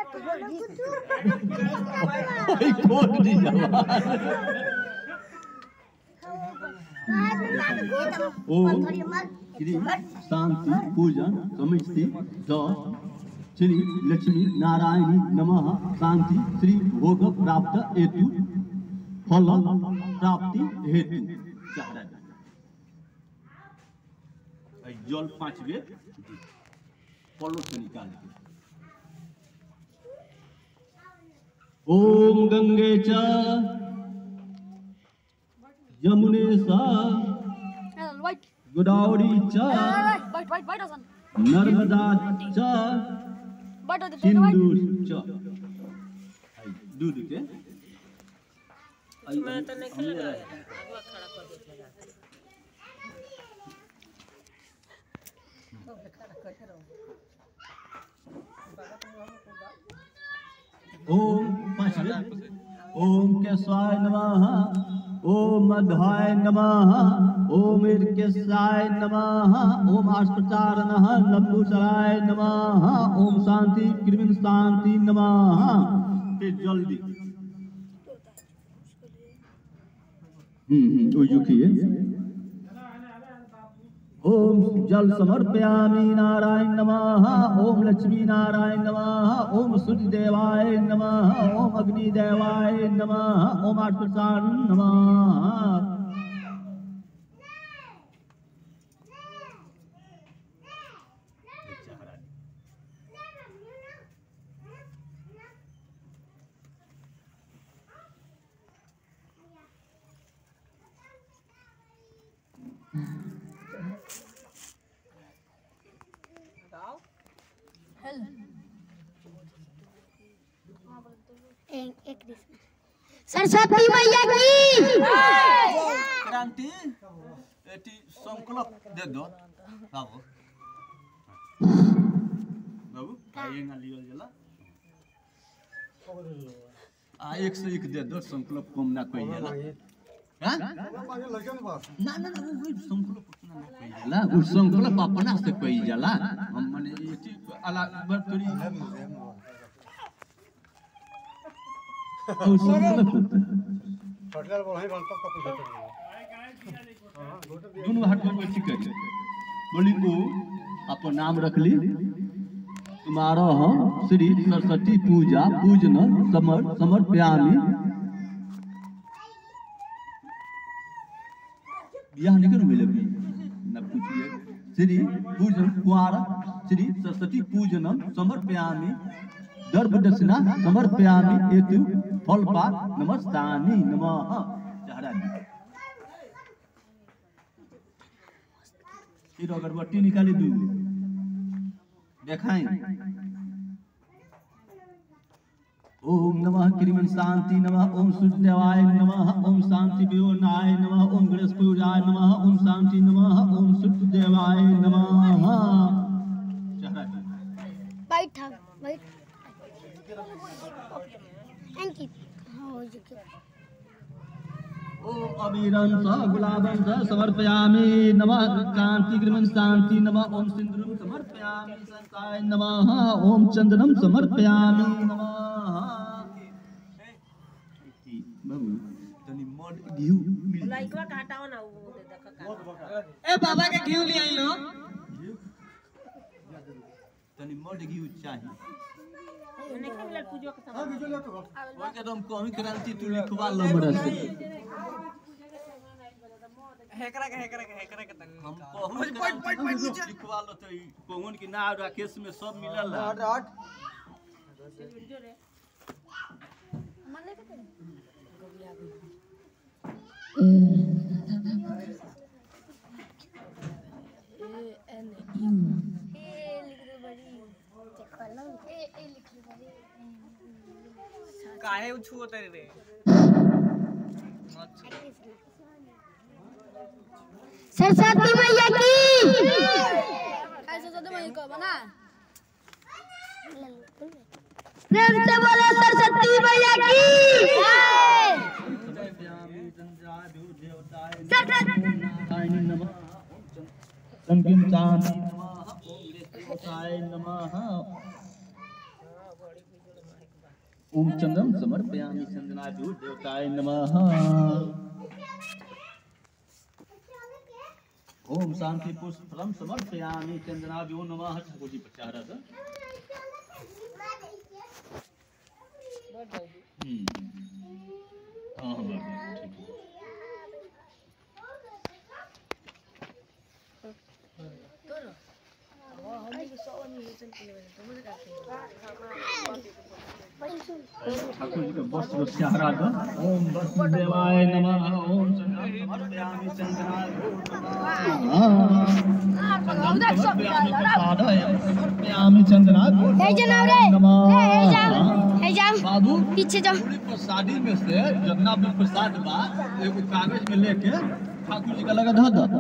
ओम श्री शांति पूजन समस्ति द श्री लक्ष्मी नारायणी नमः शांति श्री भोग प्राप्त हेतु फल प्राप्ति हेतु जल 5 बेर फलों से निकाल के ओम गंगे च यमुने च गोदावरी च नर्मदा च सिंधु च दूध के मैं तो नहीं खेल रहा अगला खड़ा कर देगा ओम ओम केशवाय नमः ओम मध्वाय नमः ओम ईर्केशाय नमः ओम आष्टचारणः लंबुचराय नमः ओम शांति कृमिन शांति नमः। फिर जल्दी ओम जल समर्पयामि नारायण नमः ओम लक्ष्मी नारायण नमः ओम सूर्य देवाय नमः ओम अग्नि देवाय नमः ओम आष्टचारण नमः। सरस्वती मैया की क्रांति एटी संकल्प दे दो बाबू बाबू आएगा लियो जला आ 101 दे दो संकल्प कम ना कोई जला हां ना वो संकल्प उतना ना कोई जला उस संकल्प अपना से कोई जला हम माने एटी अला बरतरी दोनों हाथ में बैठ के बोली को अपन नाम रख ली तुम्हारा हम श्री सरस्वती पूजा पूजन समर्पयामि यह निकल मिले न पूछिए श्री पूजन कुआर श्री सरस्वती पूजनम समर्पयामि दर्भ दक्षिणा समर्पयामि हेतु फलपा नमस्तानि नमः। फिर अगरबत्ती निकाली दू देखाएं ओम नमः कृमिन शांति नमः ओम सूर्यदेवाय नमः ओम शांति वियोनाय नमः ओम गणेश पूजाय नमः ओम शांति नमः ओम सूर्यदेवाय नमः। बैठ ओम अबीरंस गुलाबंस समर्पयामि नमः कांति कृमन शांति नमः ओम सिंदूरम समर्पयामि संकाय नमः ओम चंदनम समर्पयामि नमः। बाबू तनी मोड घिउ लाइकवा काटाओ ना वो दे देखा ए बाबा के घिउ ले आई लो तनी मोड घिउ चाहिए नहीं खेल पूजो के हां वीडियो ले तो और के तुम कमी क्रांति तू लिखवा लो हमरा से हेकरा के तनी हम कोहन लिखवा लो तो कोहन के नाम राकेश में सब मिलल हट वीडियो रे मन ले के काहे उछुओ तेरे रे सरस्वती मैया की सरस्वती मैया को बना प्रेम से बोले सरस्वती मैया की संकीन शांति नमः ओम देवताय नमः ओम चंद्रम समर्पयामि चंदनाभ्यो देवताय नमः। ओम शांति पुष्पम समर्पयामि चंदनाभ्यो नमः। ठाकुर जी पर चाह रहा था। हाँ हाँ ठीक ठाकुर जी का वस्त्र चाह रहा था। ओम वसुदेवाय नमः। ओम चंद्रम समर्पयामि चंदनाभ्यो समर्पयामि चंदनाभ्यो बाबू पीछे जाओ। प्रसादी में से जितना भी प्रसाद बा एगो कागज में लेके ठाकुर जी का लगा धो दो।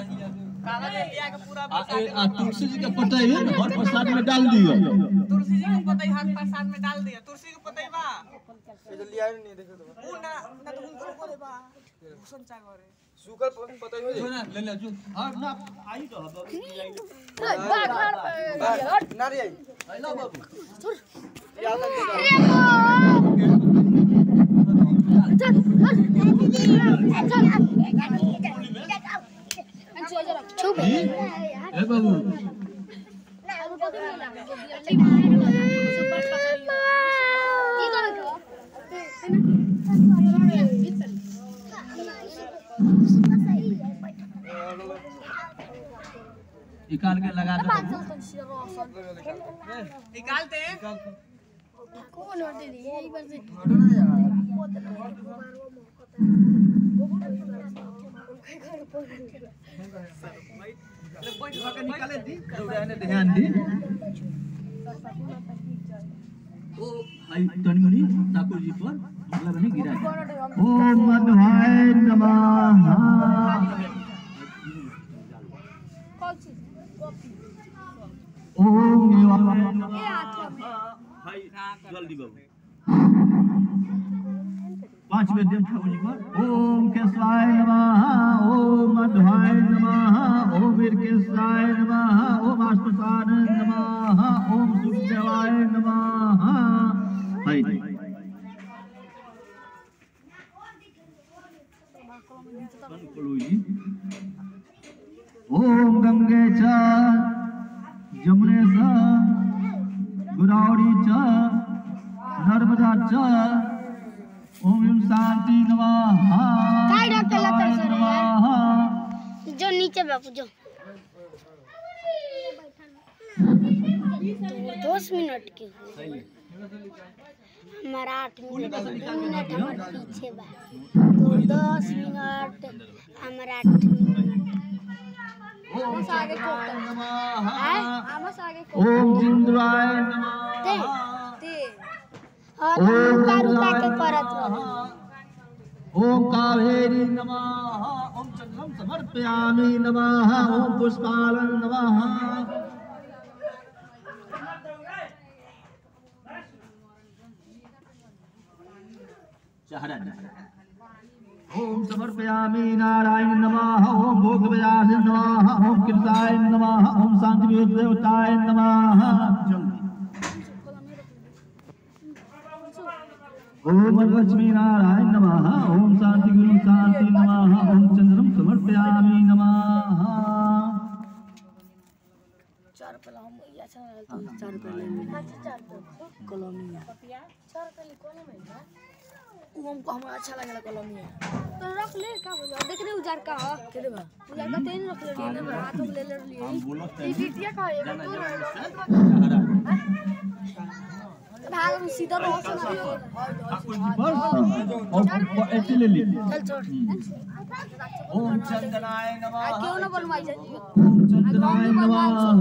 तुलसी जी के पतई हर प्रसाद में डाल दियो। तुलसी जी के पतई हर प्रसाद में डाल दिया। तुलसी के पतई बा जल्दी आयो नहीं देखो तो ऊ ना ना तो उनको करे बा भूषण चा करे सुगर पतई हो जो ना ले ले जो हां ना आई तो ना रे आई ला बाबू याद ए बाबू निकाल के लगा दो। निकालते कौन और दे दिए एक बार से निकाले दी ने ध्यान दी। ओ भाई तनमुनी ठाकुर जी पर मतलब नहीं गिरा। ओम मध्वाय नमः। ओम देवाय नमः। भाई जल्दी बाबू 5 वेद्य ठाकुर जी पर। ओम केशवाय नमः। ओम मध्वाय नमः। ओम वीरकेशाय नमः। ओम आश्वसाय नमः। ओम सूर्यदेवाय नमः। भाई ओम गंगे च जमुने च गोदावरी च नर्मदा च ओम शांति नमः। काय डॉक्टर लतर सर जो नीचे बापू जो 10 मिनट की हमारा 8 मिनट 2 मिनट हमारे पीछे बा तो 10 मिनट हमारा 8 मिनट ओम आगे नमः। आगे ओम जिंद्राय नमः। और रुका रुका के करत रहो। ओम कावेरी नमः। ओम चंद्रम समर्पयामि नमः। ओम पुष्पालन नमः। ओम समर्पयामि नारायण नमः। ओम भोगव्यास नमः। ओम कृताय नमः। ओम शांति देवताय नमः। ओम लक्ष्मी नारायण नमः। ओम शांति गुरु शांति नमः। ओम चंद्रम समर्पयामि नमः। 4 पहला हम अच्छा लगता 4 पहले कॉलोनिया 4 पहले कॉलोनिया हमको हमें अच्छा लगेला कॉलोनिया तो रख ले का बोलो देख रहे उजार का ह केले बा उजार का तेन रख ले ने हाथ में ले ले लिए ये बिटिया का है भाग सीधा रहो ठाकुर जी पर और ऐसे ले ली। चल छोड़ ओम चंदनाय नमः। क्यों ना बनवाई जाए ओम चंदनाय नमः।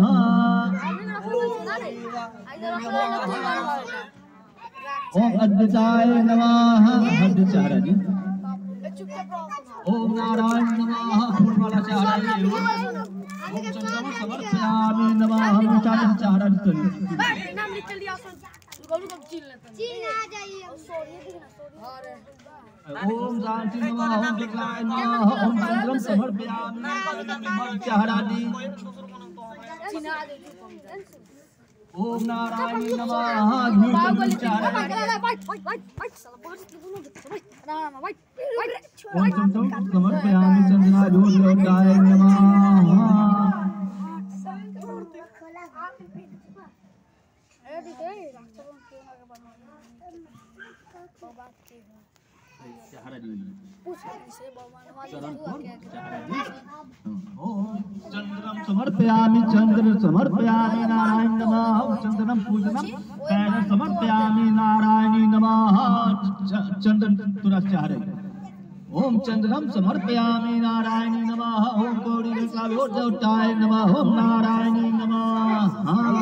ओम अद्वैताय नमः। अद्वैताय जी। ओम नारायण नमः। फूलमाला चारा जी। ओम चंद्रम समर्पयामि नमः। हम चारा चारा जी। नाम निकल दिया गौरू को चीन लेते हैं चीन आ जाइए सॉरी अरे ओम शांति नमः। ओम विकलाय नमः। ओम चंद्रम समर्पयामि नमः। चारा जी। चीन आ जाइए ओम नारायण नमः। घी चारा ओम चंद्रम समर्पयामि चंद्रायोग्योताय नमः। चंद्रम समर्पयामि चंद्र समर्पयामि नारायण नमः। चंद्रम पूजनम पैर समर्पयामि नारायणी नमः। चंद्र तुरा चारे ओम चंद्रम समर्पयामि नारायणी नमः। ओम गौरी देवताय नमः। ओम नारायणी नमः।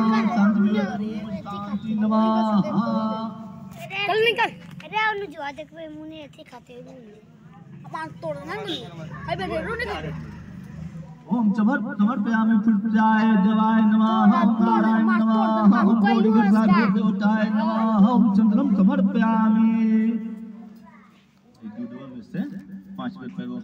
शांति नमः। चल निकल अरे उन्हें जो आज तक वे मुने ऐसे खाते हैं अपन तोड़ना नहीं भाई बेटे रो निकल ओम समर्पयामि पुष्पाय देवाय नमः। ओम नारायण नमः। ओम गौरी देवताय नमः। ओम चंद्रम समर्पयामि। एक वीडियो में से 5 मिनट में वो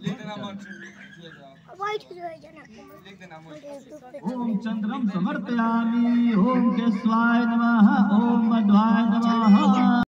वाइट जो है जना ओम चंद्रम समर्पयामि। ओम केशवाय नमः। ओम मध्वाय नमः।